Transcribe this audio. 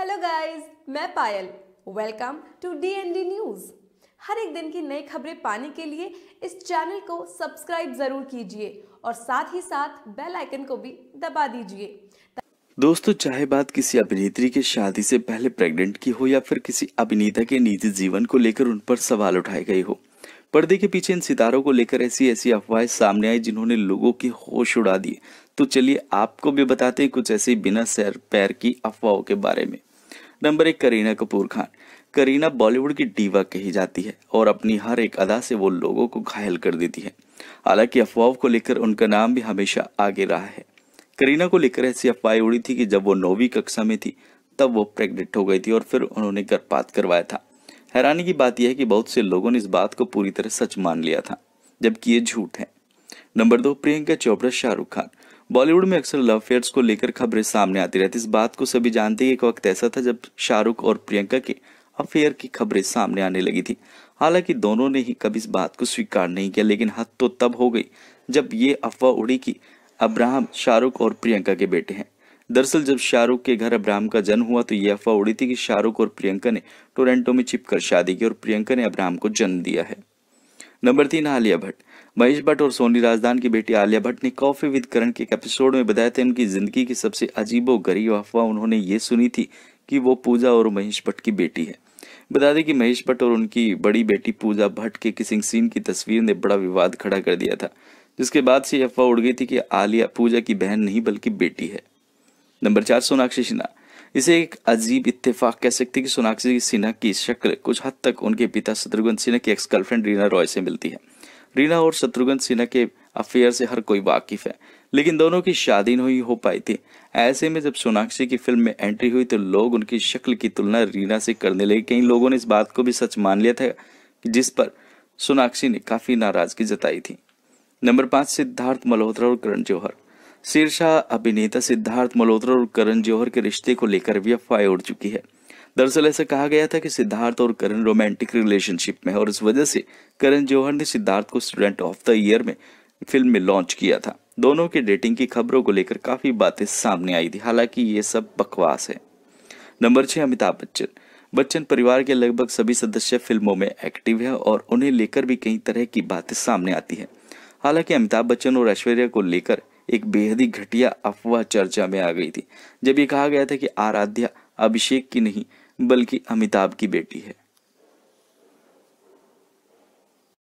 Hello guys, मैं Payal. Welcome to the news. हर एक दिन की नई खबरें पाने के लिए इस चैनल को सब्सक्राइब जरूर कीजिए और साथ ही साथ बेल आइकन को भी दबा दीजिए। दोस्तों, चाहे बात किसी अभिनेत्री की शादी से पहले प्रेग्नेंट की हो या फिर किसी अभिनेता के निजी जीवन को लेकर उन पर सवाल उठाए गए हो, पर्दे के पीछे इन सितारों को लेकर ऐसी ऐसी अफवाहें सामने आई जिन्होंने लोगों के होश उड़ा दिए। तो चलिए आपको भी बताते हैं कुछ ऐसी बिना सर पैर की अफवाहों के बारे में। नंबर 1, करीना कपूर खान। करीना बॉलीवुड की डीवा कही जाती है और अपनी हर एक अदा से वो लोगों को घायल कर देती है। हालांकि अफवाहों को लेकर उनका नाम भी हमेशा आगे रहा है। करीना को लेकर ऐसी अफवाहें उड़ी थी कि जब वो 9वीं कक्षा में थी तब वो प्रेग्नेंट हो गई थी और फिर उन्होंने गर्भपात करवाया था। हैरानी की बात यह है कि बहुत से लोगों ने इस बात को पूरी तरह सच मान लिया था, जबकि ये झूठ है। नंबर 2, प्रियंका चोपड़ा शाहरुख खान। बॉलीवुड में अक्सर लव अफेयर्स को लेकर खबरें सामने आती रहती। इस बात को सभी जानते हैं। एक वक्त ऐसा था जब शाहरुख और प्रियंका के अफेयर की खबरें सामने आने लगी थी। हालांकि दोनों ने ही कभी इस बात को स्वीकार नहीं किया, लेकिन हद तो तब हो गई जब ये अफवाह उड़ी कि अब्राहम शाहरुख और प्रियंका के बेटे हैं। दरअसल जब शाहरुख के घर अब्राहम का जन्म हुआ तो यह अफवाह उड़ी थी कि शाहरुख और प्रियंका ने टोरंटो में छिपकर शादी की और प्रियंका ने अब्राहम को जन्म दिया है। नंबर 3, आलिया भट्ट। महेश भट्ट और सोनी राजदान की बेटी आलिया भट्ट ने कॉफी विद करण के एक एपिसोड में बताया था उनकी जिंदगी की सबसे अजीबोगरीब अफवाह उन्होंने ये सुनी थी कि वो पूजा और महेश भट्ट की बेटी है। बता दें कि महेश भट्ट और उनकी बड़ी बेटी पूजा भट्ट के किसिंग सीन की तस्वीर ने बड़ा विवाद खड़ा कर दिया था, जिसके बाद से अफवाह उड़ गई थी कि आलिया पूजा की बहन नहीं बल्कि बेटी है। नंबर 4, सोनाक्षी सिन्हा। इसे एक अजीब इत्तेफाक कह सकते हैं कि सोनाक्षी सिन्हा की शक्ल कुछ हद तक उनके पिता शत्रुघ्न सिन्हा की एक्स गर्लफ्रेंड रीना रॉय से मिलती है। रीना और शत्रुघ्न सिन्हा के अफेयर से हर कोई वाकिफ है, लेकिन दोनों की शादी नहीं हो पाई थी। ऐसे में जब सोनाक्षी की फिल्म में एंट्री हुई तो लोग उनकी शक्ल की तुलना रीना से करने लगे। कई लोगों ने इस बात को भी सच मान लिया था, जिस पर सोनाक्षी ने काफी नाराजगी जताई थी। नंबर 5, सिद्धार्थ मल्होत्रा और करण जौहर। शीर्षा अभिनेता सिद्धार्थ मल्होत्रा और करण जौहर के रिश्ते को लेकर भी अफवाह उड़ चुकी है। दरअसल ऐसा कहा गया था कि सिद्धार्थ और करण रोमांटिक रिलेशनशिप में है और इस वजह से करण जौहर ने सिद्धार्थ को स्टूडेंट ऑफ द ईयर में फिल्म में लॉन्च किया था। दोनों के डेटिंग की खबरों को लेकर काफी बातें सामने आई थी, हालांकि ये सब बकवास है। नंबर 6, अमिताभ बच्चन। बच्चन परिवार के लगभग सभी सदस्य फिल्मों में एक्टिव है और उन्हें लेकर भी कई तरह की बातें सामने आती है। हालांकि अमिताभ बच्चन और ऐश्वर्या को लेकर एक बेहद ही घटिया अफवाह चर्चा में आ गई थी, जब ये कहा गया था कि आराध्या अभिषेक की नहीं बल्कि अमिताभ की बेटी है।